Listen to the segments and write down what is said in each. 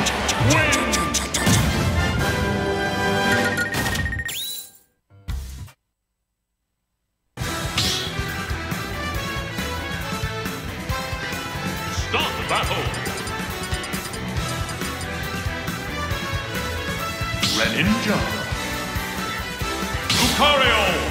wins! Start the battle! Greninja! Lucario!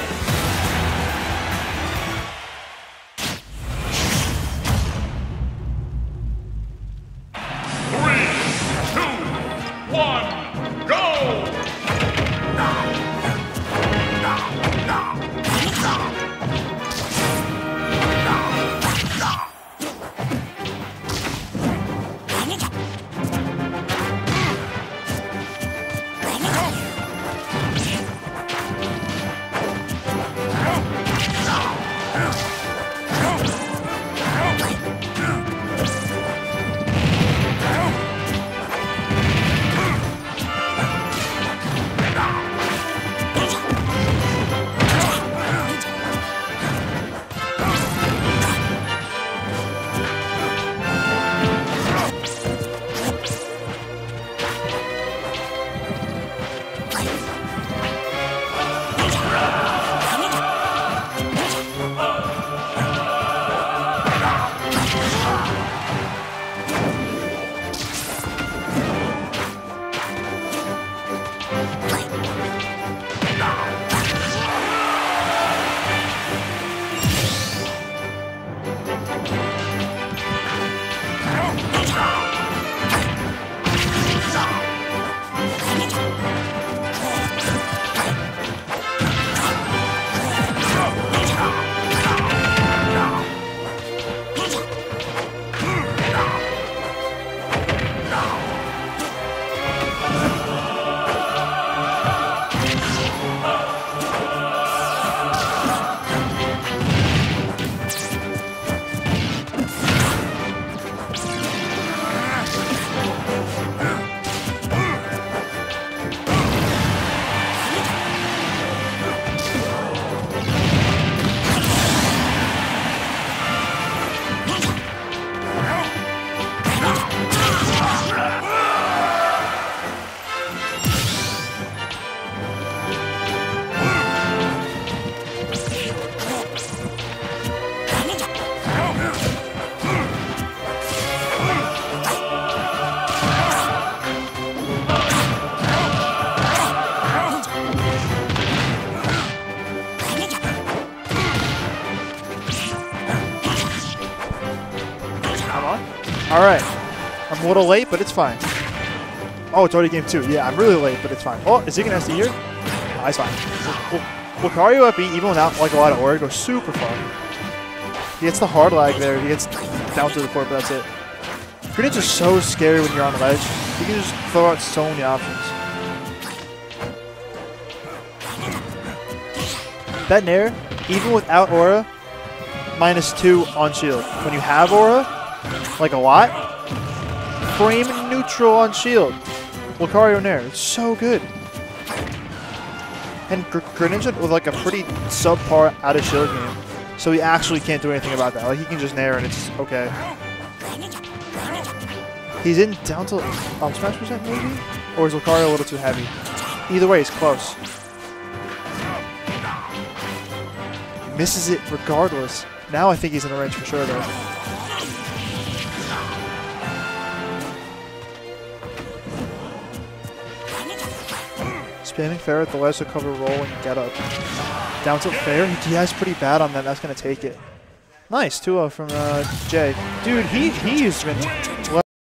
Alright. I'm a little late, but it's fine. Oh, it's already game 2. Yeah, I'm really late, but it's fine. Oh, is he going to SD here? Oh, it's fine. Lucario up B, even without like a lot of aura, goes super far. He gets the hard lag there. He gets down to the court, but that's it. Greninja's so scary when you're on the ledge. You can just throw out so many options. That Nair, even without aura, -2 on shield. When you have aura, like a lot, frame neutral on shield. Lucario Nair, it's so good. And Greninja with like a pretty subpar out of shield game, so he actually can't do anything about that. Like he can just Nair and it's okay. He's in down to smash percent maybe? Or is Lucario a little too heavy? Either way, he's close. Misses it regardless. Now I think he's in a range for sure though. Spamming fair at the ledge to cover roll and get up. Down tilt fair, he has pretty bad on that, that's going to take it. Nice, 2-0 from Jay. Dude, he's been